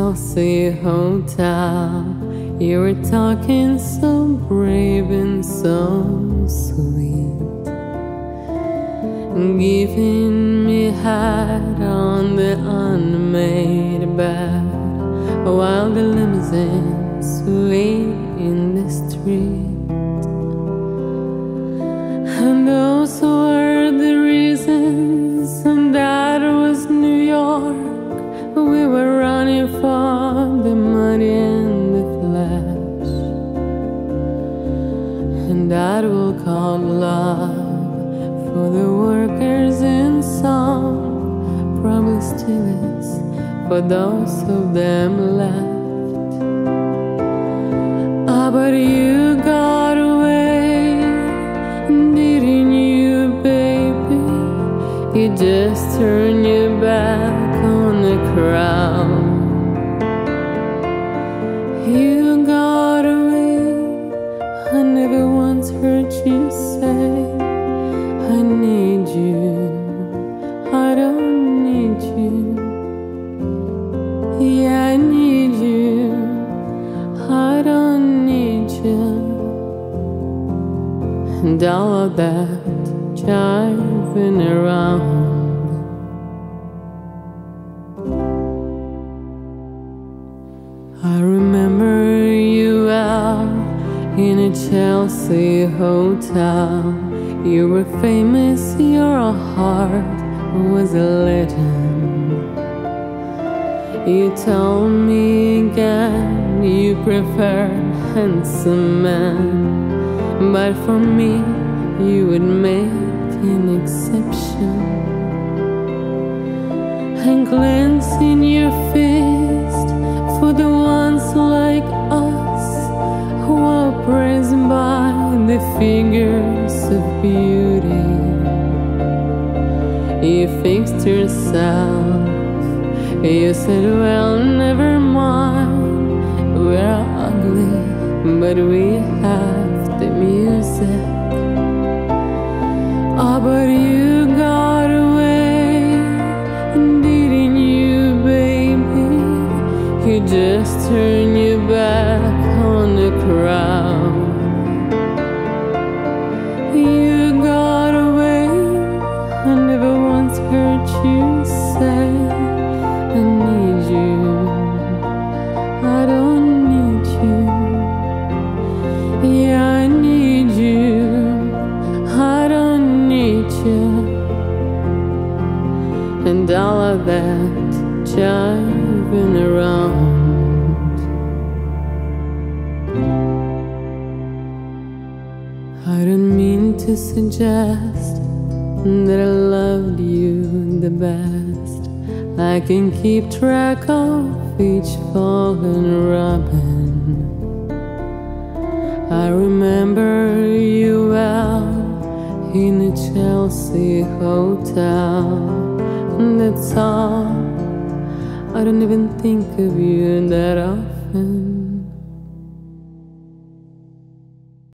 Chelsea hotel. You were talking so brave and so sweet, giving me head on the unmade bed, while the limousines wait in the street. And those were the reasons, and that was New York. We were running for the money and the flash, and that we'll call love for the workers in song probably still is for those of them left. Ah, but you got away, didn't you, baby? You just turned your back on the crowd. You got away. I never once heard you say, I need you, I don't need you. Yeah, I need you, I don't need you. And all of that driving around. I remember you well in a Chelsea hotel. You were famous, your heart was a legend. You told me again you preferred handsome men, but for me you would make an exception. And cleansing your fist for the ones like us who are praised by the figures of beauty. You fixed yourself. You said, well, never mind, we're ugly, but we have the music. Ah, but you got away, didn't you, baby? You just turned your back on the crowd. You got away. I never once heard you say, I need you, I don't need you. Yeah, I need you, I don't need you. And all of that driving around. I don't mean to suggest that I loved you the best. I can keep track of each fallen robin. I remember you well in a Chelsea hotel. That's all. I don't even think of you that often.